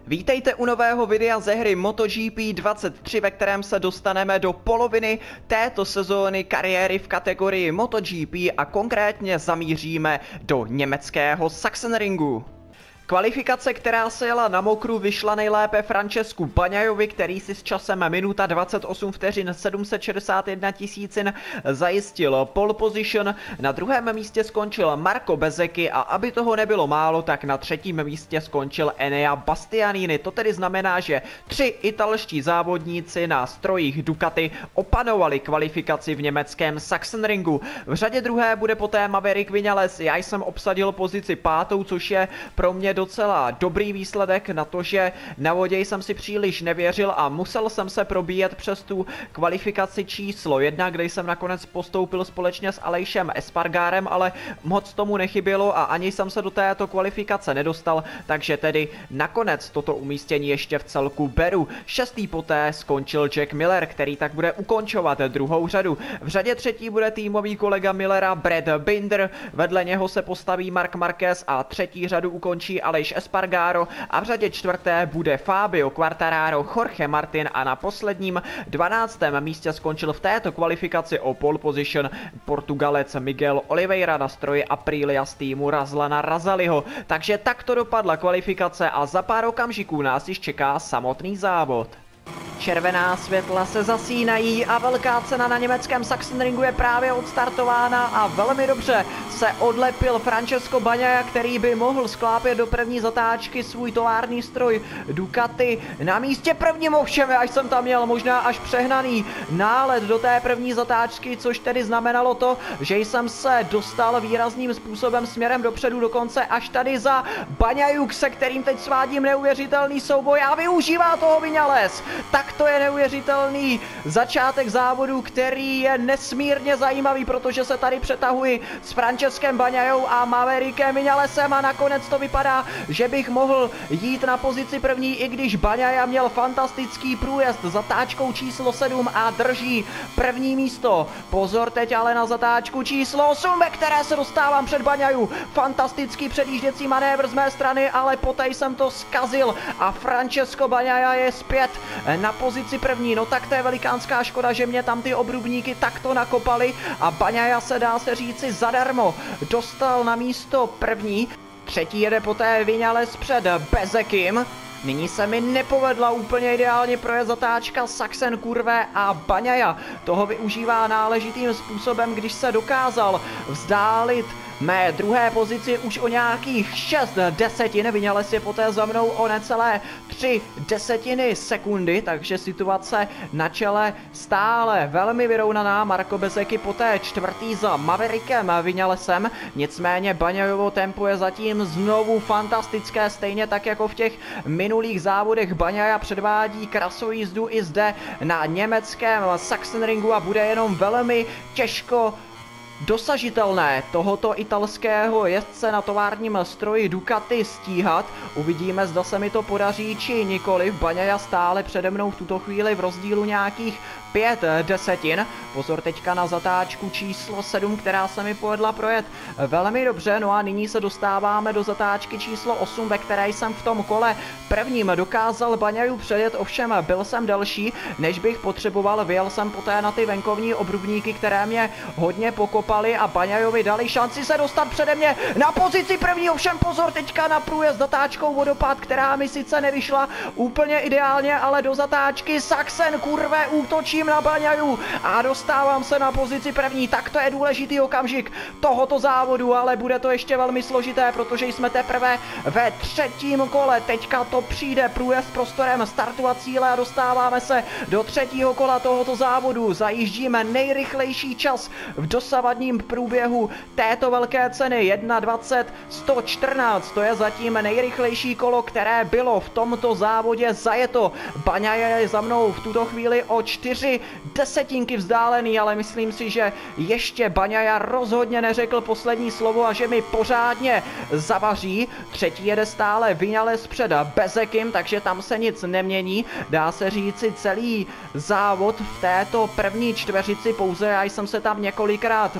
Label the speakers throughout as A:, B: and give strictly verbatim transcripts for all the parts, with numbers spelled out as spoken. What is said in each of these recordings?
A: Vítejte u nového videa ze hry MotoGP dvacet tři, ve kterém se dostaneme do poloviny této sezóny kariéry v kategorii MotoGP a konkrétně zamíříme do německého Sachsenringu. Kvalifikace, která se jela na mokru, vyšla nejlépe Francesku Bagnaiovi, který si s časem minuta dvacet osm vteřin sedm set šedesát jedna tisícin zajistil pole position. Na druhém místě skončil Marco Bezzecchi a aby toho nebylo málo, tak na třetím místě skončil Enea Bastianini. To tedy znamená, že tři italští závodníci na strojích Ducati opanovali kvalifikaci v německém Sachsenringu. V řadě druhé bude poté Maverick Viñales. Já jsem obsadil pozici pátou, což je pro mě docela dobrý výsledek na to, že na vodě jsem si příliš nevěřil a musel jsem se probíjet přes tu kvalifikaci číslo jedna, kde jsem nakonec postoupil společně s Aleixem Espargarem, ale moc tomu nechybělo a ani jsem se do této kvalifikace nedostal, takže tedy nakonec toto umístění ještě v celku beru. Šestý poté skončil Jack Miller, který tak bude ukončovat druhou řadu. V řadě třetí bude týmový kolega Millera Brad Binder, vedle něho se postaví Marc Marquez a třetí řadu ukončí Aleix Espargaro a v řadě čtvrté bude Fabio Quartararo, Jorge Martin a na posledním dvanáctém místě skončil v této kvalifikaci o pole position Portugalec Miguel Oliveira na stroji Aprilia z týmu Razlana Razaliho. Takže takto dopadla kvalifikace a za pár okamžiků nás již čeká samotný závod. Červená světla se zasínají a velká cena na německém Sachsenringu je právě odstartována a velmi dobře se odlepil Francesco Bagnaia, který by mohl sklápět do první zatáčky svůj tovární stroj Ducati. Na místě prvním ovšem, až jsem tam měl možná až přehnaný nálet do té první zatáčky, což tedy znamenalo to, že jsem se dostal výrazným způsobem směrem dopředu, dokonce až tady za Bagnaiu, se kterým teď svádím neuvěřitelný souboj a využívá toho Viñales. Tak to je neuvěřitelný začátek závodu, který je nesmírně zajímavý, protože se tady přetahuji s Franceskem Bagnaiou a Maverickem Viñalesem a nakonec to vypadá, že bych mohl jít na pozici první, i když Bagnaia měl fantastický průjezd zatáčkou číslo sedm a drží první místo. Pozor teď ale na zatáčku číslo osm, ve které se dostávám před Bagnaiu. Fantastický předjížděcí manévr z mé strany, ale poté jsem to zkazil a Francesco Bagnaia je zpět na pozici první. No tak to je velikánská škoda, že mě tam ty obrubníky takto nakopali a Bagnaia se, dá se říci, zadarmo dostal na místo první. Třetí jede poté Viñales před Bezzecchim. Nyní se mi nepovedla úplně ideálně projet zatáčka Sachsen kurve a Bagnaia toho využívá náležitým způsobem, když se dokázal vzdálit mé druhé pozici už o nějakých šest desetin. Viñales je poté za mnou o necelé tři desetiny sekundy, takže situace na čele stále velmi vyrovnaná. Marco Bezzecchi poté čtvrtý za Maverickem Viñalesem, nicméně Bagnaiovo tempo je zatím znovu fantastické, stejně tak jako v těch minulých závodech. Bagnaia předvádí krasou jízdu i zde na německém Sachsenringu a bude jenom velmi těžko dosažitelné tohoto italského jezdce na továrním stroji Ducati stíhat. Uvidíme, zda se mi to podaří či nikoliv. Bagnaia stále přede mnou v tuto chvíli v rozdílu nějakých pět desetin. Pozor teďka na zatáčku číslo sedm, která se mi povedla projet velmi dobře. No a nyní se dostáváme do zatáčky číslo osm, ve které jsem v tom kole prvním dokázal Bagnaiu předjet, ovšem byl jsem delší, než bych potřeboval. Vyjel jsem poté na ty venkovní obrubníky, které mě hodně pokopaly a Bagnaiovi dali šanci se dostat přede mě na pozici první. Ovšem pozor teďka na průjezd zatáčkou vodopád, která mi sice nevyšla úplně ideálně, ale do zatáčky Sachsen kurve útočím na Bagnaiu a dostávám se na pozici první. Tak to je důležitý okamžik tohoto závodu, ale bude to ještě velmi složité, protože jsme teprve ve třetím kole. Teďka to přijde průjezd prostorem startu a cíle a dostáváme se do třetího kola tohoto závodu. Zajíždíme nejrychlejší čas v dosavadním průběhu této velké ceny jedna dvacet sto čtrnáct. To je zatím nejrychlejší kolo, které bylo v tomto závodě zajeto. Bagnaia je za mnou v tuto chvíli o čtyři desetinky vzdálený, ale myslím si, že ještě Bagnaia rozhodně neřekl poslední slovo a že mi pořádně zavaří. Třetí jede stále Viñales před Bezzecchim, takže tam se nic nemění. Dá se říci celý závod v této první čtveřici, pouze já jsem se tam několikrát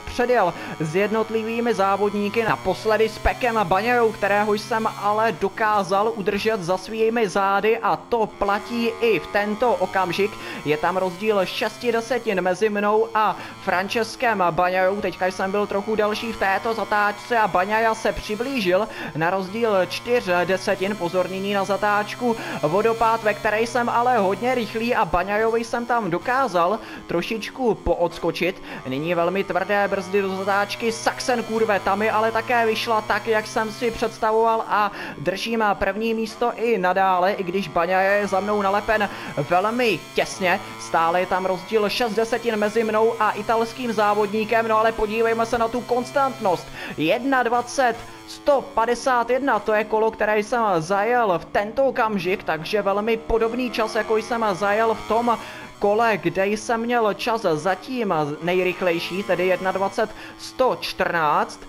A: předjel s jednotlivými závodníky, naposledy s Pekem Baňajou, kterého jsem ale dokázal udržet za svými zády a to platí i v tento okamžik. Je tam rozdíl šesti desetin mezi mnou a Franceskem Baňajou. Teďka jsem byl trochu delší v této zatáčce a Baňaja se přiblížil na rozdíl čtyř desetin. Pozor nyní na zatáčku vodopád, ve které jsem ale hodně rychlý a Baňajovi jsem tam dokázal trošičku poodskočit. Nyní velmi tvrdé brzdy do zatáčky Sachsenkurve, tam mi ale také vyšla tak, jak jsem si představoval a držím první místo i nadále, i když Baňaja je za mnou nalepen velmi těsně. Stále je tam rozdíl šest desetin mezi mnou a italským závodníkem, no ale podívejme se na tu konstantnost. dvacet jedna sto padesát jedna, to je kolo, které jsem zajel v tento okamžik, takže velmi podobný čas, jako jsem zajel v tom kole, kde jsem měl čas zatím nejrychlejší, tedy dvacet jedna sto čtrnáct.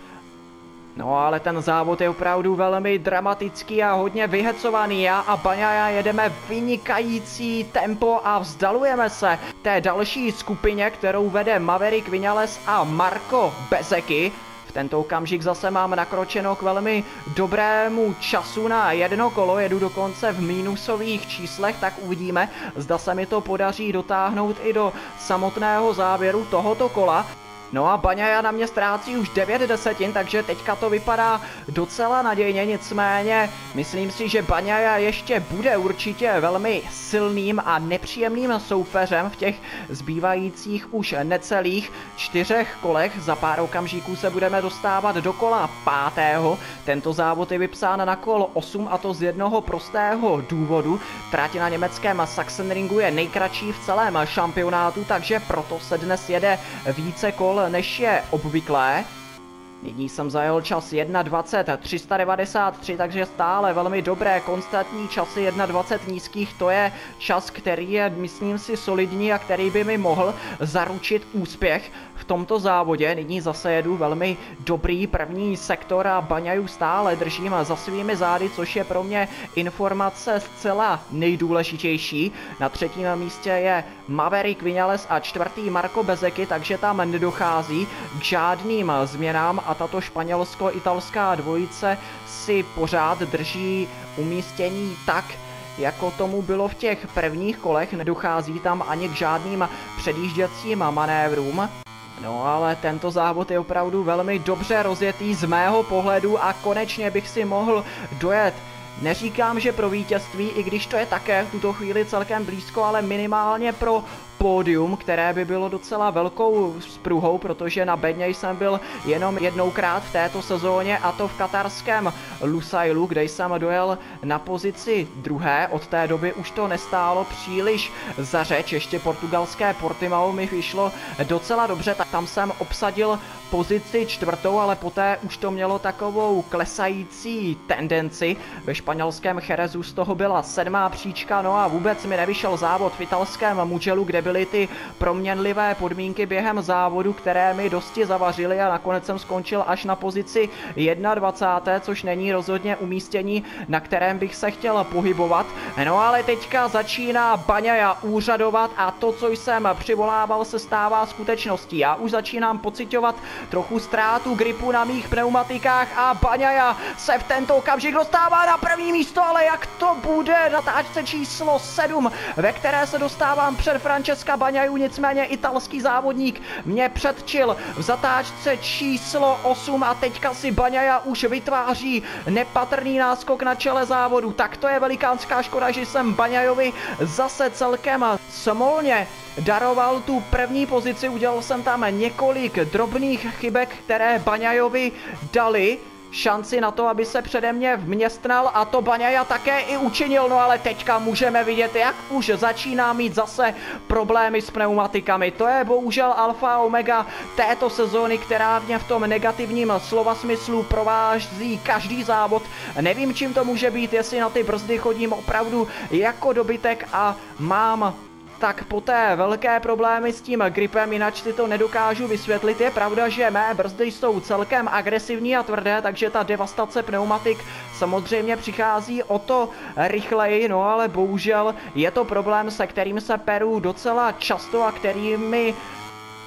A: No ale ten závod je opravdu velmi dramatický a hodně vyhecovaný. Já a Baňaja jedeme vynikající tempo a vzdalujeme se té další skupině, kterou vede Maverick Viñales a Marco Bezzecchi. V tento okamžik zase mám nakročeno k velmi dobrému času na jedno kolo, jedu dokonce v mínusových číslech, tak uvidíme, zda se mi to podaří dotáhnout i do samotného závěru tohoto kola. No a Baňaja na mě ztrácí už devět desetin, takže teďka to vypadá docela nadějně, nicméně myslím si, že Baňaja ještě bude určitě velmi silným a nepříjemným soupeřem v těch zbývajících už necelých čtyřech kolech. Za pár okamžiků se budeme dostávat do kola pátého. Tento závod je vypsán na kolo osm a to z jednoho prostého důvodu. Trať na německém Sachsenringu je nejkratší v celém šampionátu, takže proto se dnes jede více kol než je obvyklé. Nyní jsem zajel čas dvacet jedna tři sta devadesát tři, takže stále velmi dobré konstantní časy dvacet jedna nízkých, to je čas, který je, myslím si, solidní a který by mi mohl zaručit úspěch v tomto závodě. Nyní zase jedu velmi dobrý první sektor a Baňaju stále držím za svými zády, což je pro mě informace zcela nejdůležitější. Na třetím místě je Maverick Viñales a čtvrtý Marco Bezzecchi, takže tam nedochází k žádným změnám a tato španělsko-italská dvojice si pořád drží umístění tak, jako tomu bylo v těch prvních kolech, nedochází tam ani k žádným předjížděcím manévrům. No ale tento závod je opravdu velmi dobře rozjetý z mého pohledu a konečně bych si mohl dojet. Neříkám, že pro vítězství, i když to je také v tuto chvíli celkem blízko, ale minimálně pro pódium, které by bylo docela velkou spruhou, protože na bedně jsem byl jenom jednoukrát v této sezóně a to v katarském Lusailu, kde jsem dojel na pozici druhé. Od té doby už to nestálo příliš za řeč, ještě portugalské Portimao mi vyšlo docela dobře, tak tam jsem obsadil pozici čtvrtou, ale poté už to mělo takovou klesající tendenci. Ve španělském Cherezu z toho byla sedmá příčka, no a vůbec mi nevyšel závod v italském Mugellu, kde byly ty proměnlivé podmínky během závodu, které mi dosti zavařily a nakonec jsem skončil až na pozici dvacet jedna, což není rozhodně umístění, na kterém bych se chtěl pohybovat. No ale teďka začíná Baňaja úřadovat a to, co jsem přivolával, se stává skutečností. Já už začínám pociťovat trochu ztrátu gripu na mých pneumatikách a Baňaja se v tento okamžik dostává na první místo, ale jak to bude na táčce číslo sedm, ve které se dostávám před Francesca Baňaju, nicméně italský závodník mě předčil v zatáčce číslo osm a teďka si Baňaja už vytváří nepatrný náskok na čele závodu. Tak to je velikánská škoda, že jsem Baňajovi zase celkem smolně daroval tu první pozici, udělal jsem tam několik drobných chybek, které Baňajovi dali šanci na to, aby se přede mě vměstnal a to Baňaja také i učinil, no ale teďka můžeme vidět, jak už začíná mít zase problémy s pneumatikami. To je bohužel alfa a omega této sezóny, která mě v tom negativním slova smyslu provází každý závod. Nevím, čím to může být, jestli na ty brzdy chodím opravdu jako dobytek a mám tak poté velké problémy s tím gripem, jinak si to nedokážu vysvětlit. Je pravda, že mé brzdy jsou celkem agresivní a tvrdé, takže ta devastace pneumatik samozřejmě přichází o to rychleji, no ale bohužel je to problém, se kterým se peru docela často a který mi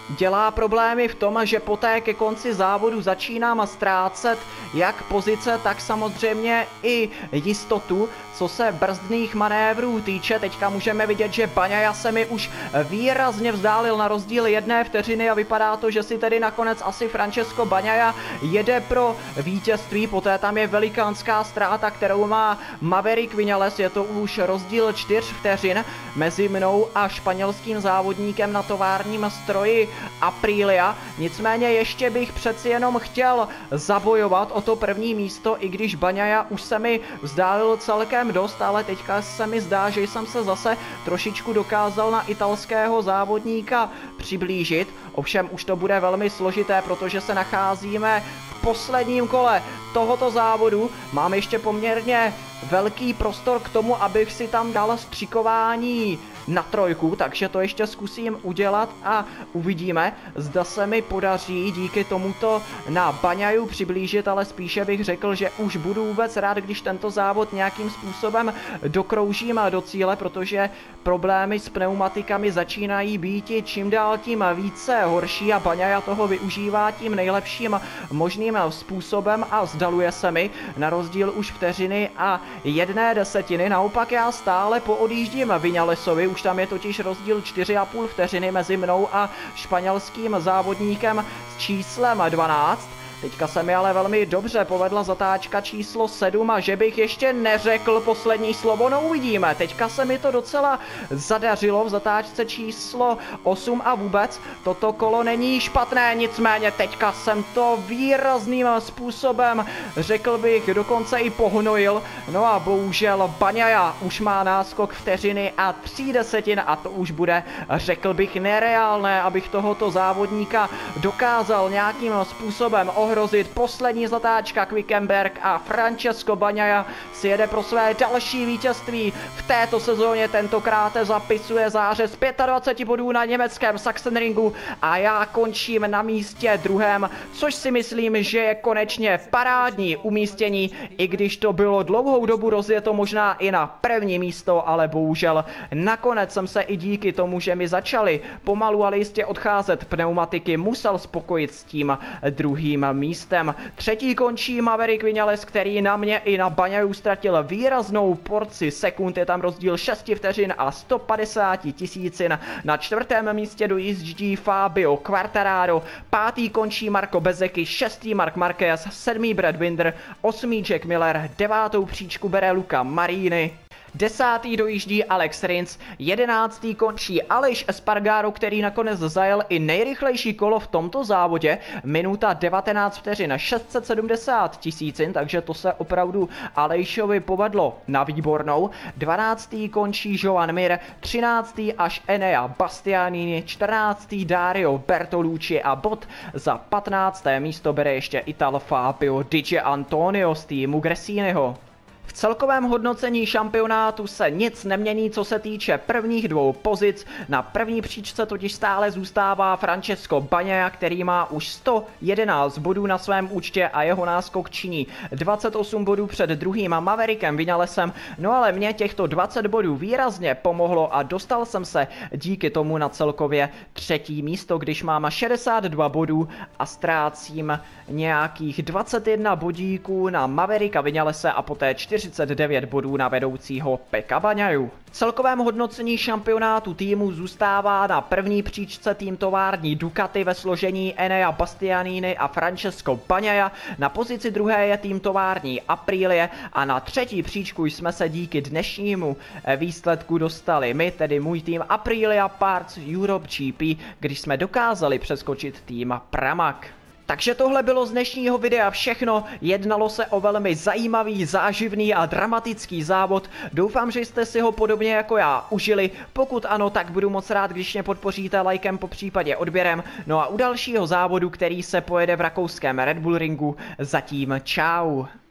A: dělá problémy v tom, že poté ke konci závodu začínám ztrácet jak pozice, tak samozřejmě i jistotu, co se brzdných manévrů týče. Teďka můžeme vidět, že Bagnaia se mi už výrazně vzdálil na rozdíl jedné vteřiny a vypadá to, že si tedy nakonec asi Francesco Bagnaia jede pro vítězství. Poté tam je velikánská ztráta, kterou má Maverick Viñales. Je to už rozdíl čtyř vteřin mezi mnou a španělským závodníkem na továrním stroji Aprilia. Nicméně ještě bych přeci jenom chtěl zabojovat o to první místo, i když Bagnaia už se mi vzdálil celkem dost, ale teďka se mi zdá, že jsem se zase trošičku dokázal na italského závodníka přiblížit. Ovšem už to bude velmi složité, protože se nacházíme v posledním kole tohoto závodu. Mám ještě poměrně velký prostor k tomu, abych si tam dal střikování na trojku, takže to ještě zkusím udělat a uvidíme, zda se mi podaří díky tomuto na Bagnaiu přiblížit, ale spíše bych řekl, že už budu vůbec rád, když tento závod nějakým způsobem dokroužím do cíle, protože problémy s pneumatikami začínají být čím dál tím více horší a Bagnaia toho využívá tím nejlepším možným způsobem a vzdaluje se mi na rozdíl už vteřiny a jedné desetiny. Naopak já stále poodjíždím Viñalesovi, už tam je totiž rozdíl čtyři a půl vteřiny mezi mnou a španělským závodníkem s číslem dvanáct. Teďka se mi ale velmi dobře povedla zatáčka číslo sedm a že bych ještě neřekl poslední slovo, no uvidíme. Teďka se mi to docela zadařilo v zatáčce číslo osm a vůbec toto kolo není špatné, nicméně teďka jsem to výrazným způsobem, řekl bych, dokonce i pohnojil. No a bohužel Bagnaia už má náskok vteřiny a tří desetin a to už bude, řekl bych, nereálné, abych tohoto závodníka dokázal nějakým způsobem ohrozit. Poslední zatáčka Quickenberg a Francesco Bagnaia si jede pro své další vítězství v této sezóně. Tentokrát zapisuje zářez dvacet pět bodů na německém Sachsenringu a já končím na místě druhém, což si myslím, že je konečně parádní umístění, i když to bylo dlouhou dobu rozjeto možná i na první místo, ale bohužel nakonec jsem se i díky tomu, že mi začaly pomalu ale jistě odcházet pneumatiky, musel spokojit s tím druhým místem. Třetí končí Maverick Viñales, který na mě i na Bagnaiu ztratil výraznou porci sekund, je tam rozdíl šest vteřin a sto padesát tisícin. Na čtvrtém místě dojíždí Fabio Quartararo, pátý končí Marco Bezzecchi, šestý Marc Marquez, sedmý Brad Binder, osmý Jack Miller, devátou příčku bere Luca Marini. Desátý dojíždí Alex Rins, jedenáctý končí Aleix Espargaro, který nakonec zajel i nejrychlejší kolo v tomto závodě, minuta devatenáct vteřin, šest set sedmdesát tisícin, takže to se opravdu Aleixovi povedlo na výbornou. dvanáctý končí Joan Mir, třináctý až Enea Bastianini, čtrnáctý Dario Bertolucci a bod za patnácté místo bere ještě Ital Fabio Di Antonio z týmu Gresiniho. V celkovém hodnocení šampionátu se nic nemění, co se týče prvních dvou pozic. Na první příčce totiž stále zůstává Francesco Bagnaia, který má už sto jedenáct bodů na svém účtě a jeho náskok činí dvacet osm bodů před druhým Maverickem Viñalesem. No ale mě těchto dvacet bodů výrazně pomohlo a dostal jsem se díky tomu na celkově třetí místo, když mám šedesát dva bodů a ztrácím nějakých dvacet jedna bodíků na Mavericka Viñalese a poté čtyřicet devět bodů na vedoucího Peka Bagnaiu. V celkovém hodnocení šampionátu týmu zůstává na první příčce tým tovární Ducati ve složení Enea Bastianini a Francesco Bagnaia, na pozici druhé je tým tovární Aprilie a na třetí příčku jsme se díky dnešnímu výsledku dostali my, tedy můj tým Aprilia Parts Europe G P, když jsme dokázali přeskočit tým Pramac. Takže tohle bylo z dnešního videa všechno, jednalo se o velmi zajímavý, záživný a dramatický závod. Doufám, že jste si ho podobně jako já užili, pokud ano, tak budu moc rád, když mě podpoříte lajkem, po případě odběrem. No a u dalšího závodu, který se pojede v rakouském Red Bull Ringu, zatím čau.